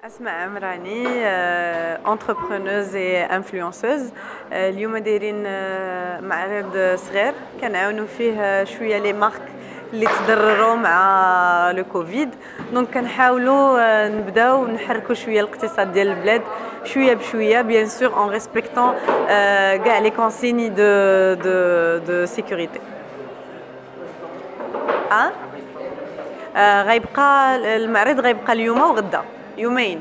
أسماء عمراني انتربرونوز اي انفلونسوز. اليوم دايرين معرض صغير كنعاونوا فيه شويه لي مارك اللي تضرروا مع لو كوفيد. دونك كنحاولوا نبداو نحركوا شويه الاقتصاد ديال البلاد شويه بشويه، بيان سور ان ريسبكتون كاع لي كونسيني دو سيكوريتي. غيبقى المعرض غيبقى اليوم وغدا يومين.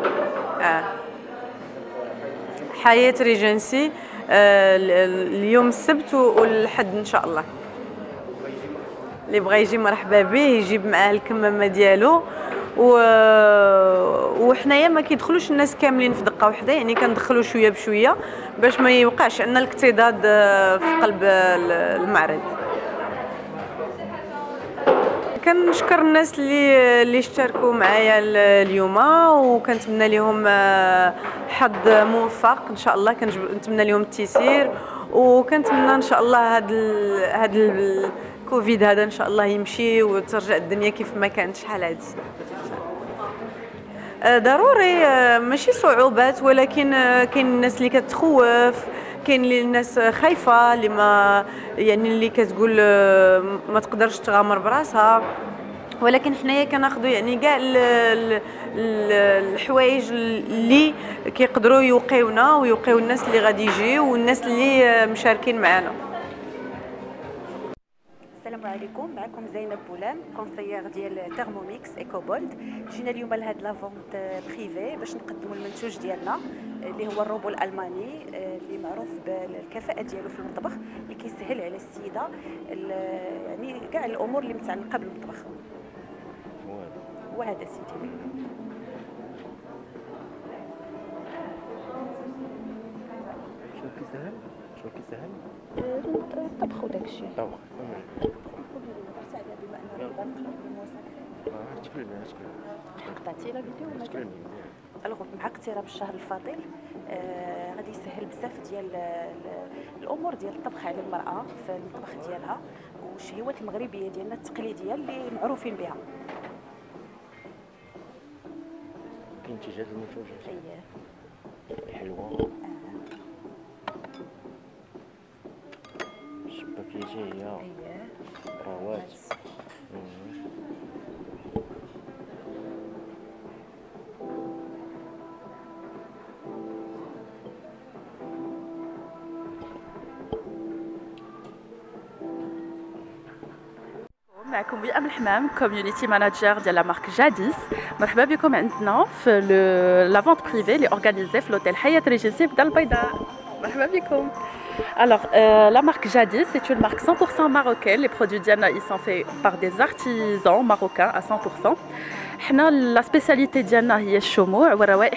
حياة ريجنسي اليوم السبت والحد ان شاء الله. اللي بغى يجي مرحبا به، يجيب معاه الكمامه ديالو وحنايا ما كيدخلوش الناس كاملين في دقه واحده، يعني كندخلوا شويه بشويه باش ما يوقعش عندنا الاكتضاد في قلب المعرض. كنشكر الناس اللي اشتركوا معايا اليوم، وكنتمنى لهم حظ موفق ان شاء الله. كنتمنى لهم التيسير، وكنتمنى ان شاء الله هاد الكوفيد هذا ان شاء الله يمشي وترجع الدنيا كيف ما كانت شحال هادي. ضروري ماشي صعوبات، ولكن كاين الناس اللي كتخوف، كاين اللي الناس خايفه، اللي ما يعني اللي كتقول ما تقدرش تغامر براسها. ولكن حنايا كناخذوا يعني كاع الحوايج اللي كيقدروا يوقيونا ويوقيو الناس اللي غادي يجيو والناس اللي مشاركين معنا. السلام عليكم، معكم زينب بولان، كونسيير ديال تيرموميكس ايكوبولد. جينا اليوم لهاد لافونت بريفي باش نقدموا المنتوج ديالنا اللي هو الروبو الالماني اللي معروف بالكفاءه ديالو في المطبخ، اللي كيسهل على السيده يعني كاع الامور اللي متعلقه بالمطبخ. وهذا سيدي شنو كيسهل الطبخ وداكشي. الطبخ قطعتي لا فيديو مثلا. الوغ مع اقتراب الشهر الفضيل غادي يسهل بزاف ديال الامور ديال الطبخ على المراه في المطبخ ديالها، والشهيوات المغربيه ديالنا التقليديه اللي معروفين بها. كاين المنتوج الحلوى الشباكيتيه الراوات. معكم وئام الحمام، كوميونيتي ماناجر ديال لا مارك جاديس. مرحبا بكم عندنا في لا فونت بريفي اللي اورغانيزي في لوتيل حياة ريجنسي في دار البيضاء. مرحبا بكم. Alors, la marque Jadis, c'est une marque 100% marocaine. Les produits Diana, ils sont faits par des artisans marocains à 100%. La spécialité Diana, c'est le choumou,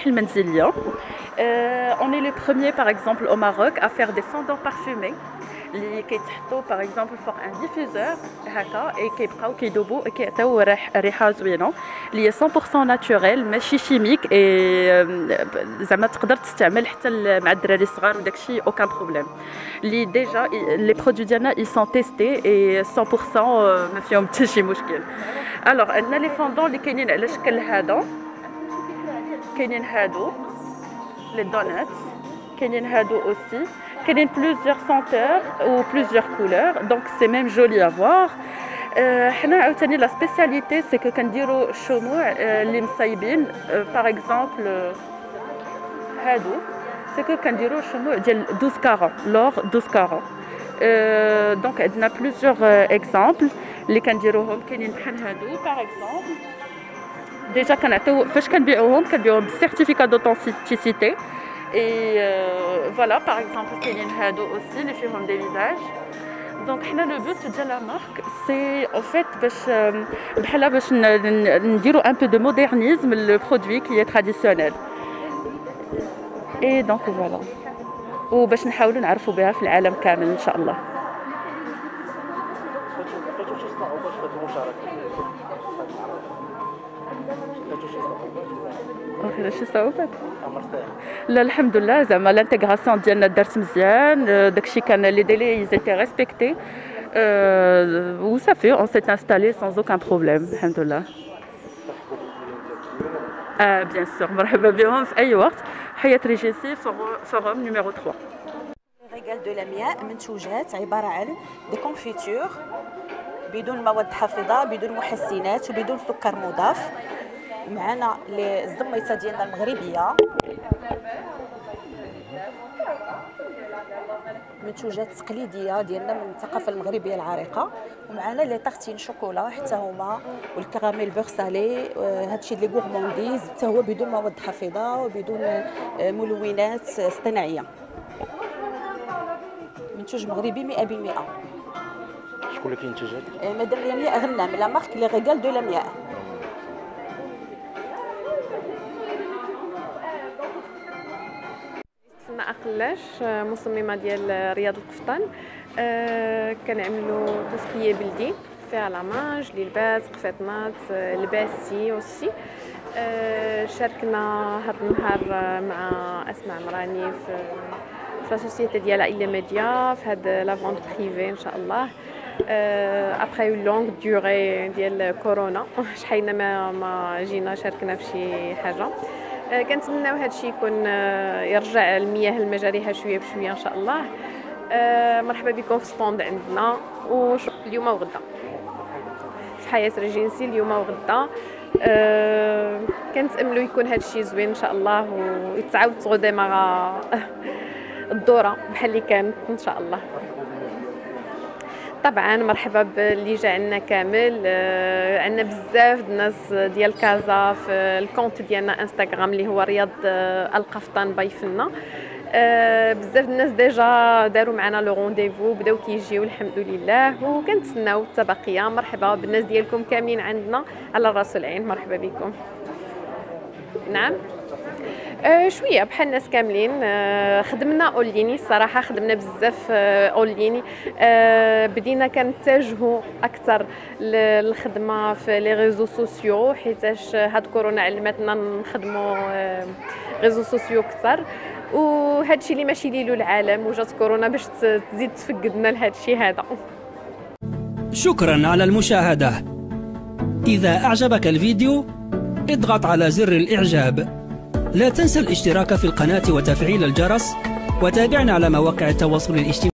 on est les premiers, par exemple, au Maroc, à faire des fondants parfumés. اللي كيتحطوا باغ اكزومبل فوق ان ديفوزور هكا اي كيبقاو كيدوبوا كيعطيو ريحه زوينه اللي هي 100% ناتوريل ماشي شيميك، اي زعما تقدر تستعمل حتى مع الدراري الصغار وداكشي اوكان بروبليم. اللي ديجا لي برودوي ديالنا اي سون تيستي اي 100% ما فيهم حتى شي مشكل. الوغ عندنا لي فوندون اللي كاينين على شكل هذا، كاينين هادو لي دونات، كاينين هادو اوسي، كاينين بلوزيور سونتور و بلوزيور كولور، دونك سي ميم جولي افوار. حنا عاوتاني لا سبيسياليتي سي كو كنديرو شموع اللي مصايبين باغ اكزومبل هادو، سي كو كنديرو شموع ديال 12 لور 12. دونك عندنا بلوزيور اكزومبل اللي كنديروهم، كاينين بحال هادو باغ اكزومبل ديجا كنعطيو فاش كنبيعوهم بالسيرتيفيكا دوثنتيسيتي. Et voilà, par exemple, كاينين هادو aussi اللي فيهم des visages. Donc حنا لو بوت ديال لا مارك سي en fait باش بحال باش نديرو un peu de modernisme le produit qui est traditionnel. Et donc voilà. وباش نحاولوا نعرفوا بها في العالم كامل ان شاء الله. شي صعوبات؟ لا الحمد لله، زعما لانتيغراسيون ديالنا دارت مزيان، داكشي كان لي ديلي ايزيتي ريسبكتي و صافي اون سيت انستالي سان اوكان بروبليم الحمد لله. بيان سور، مرحبا بهم في اي وقت. حياة ريجيسي فوروم نيميرو 3. ريغال دو لامياء منتوجات عباره عن دي كونفيتور بدون مواد حافظه، بدون محسنات وبدون سكر مضاف. معنا الزميطه ديالنا المغربيه، منتوجات تقليديه ديالنا من الثقافه المغربيه العريقه. ومعنا لي طارتين شوكولا حتى هما، والكراميل بور سالي، هادشي لي غورمونديز حتى هو بدون مواد حافظه وبدون ملونات اصطناعيه. منتوج مغربي 100%. شكون اللي كينتج هذا؟ مدام لمياء غنام، لا مارك لي ريغال دو لمياء. أنا أقلاش مصممة ديال رياض القفطان. كنعملوا تسكية بلدي فيها لاماج، لي لباس، قفيطنات، لباسي اوسي. شاركنا هذا النهار مع اسماء عمراني في السوسيتي ديال إلا ميديا في هاد لا فونت بريفي ان شاء الله. ابخي اون لونغ ديوري ديال كورونا شحالنا ما جينا شاركنا في شي حاجه. كنتمناو هادشي يكون يرجع المياه لمجاريها شويه بشويه ان شاء الله. مرحبا بكم في ستوند عندنا اليوم وغدا في حياة ريجينسي اليوم وغدا. كنتاملوا يكون هادشي زوين ان شاء الله ويتعاود تعود مع الدوره بحال اللي كانت ان شاء الله. طبعا مرحبا باللي جا عندنا كامل. عندنا بزاف الناس ديال كازا في الكونت ديالنا انستغرام اللي هو رياض القفطان باي فنا. بزاف الناس ديجا داروا معنا لو رونديفو، بداو كيجيو الحمد لله، وكنتسناو التبقيه. مرحبا بالناس ديالكم كاملين عندنا على الراس والعين، مرحبا بكم. نعم شويه بحال الناس كاملين. خدمنا اونليني الصراحه، خدمنا بزاف اونليني. بدينا كنتجهوا اكثر للخدمه في لي ريزو سوسيو حيتاش هاد كورونا علمتنا نخدموا ريزو سوسيو اكثر، وهادشي اللي ماشي ليلو العالم وجات كورونا باش تزيد تفقدنا لهادشي هذا. شكرا على المشاهده. اذا اعجبك الفيديو اضغط على زر الاعجاب. لا تنسى الاشتراك في القناة وتفعيل الجرس، وتابعنا على مواقع التواصل الاجتماعي.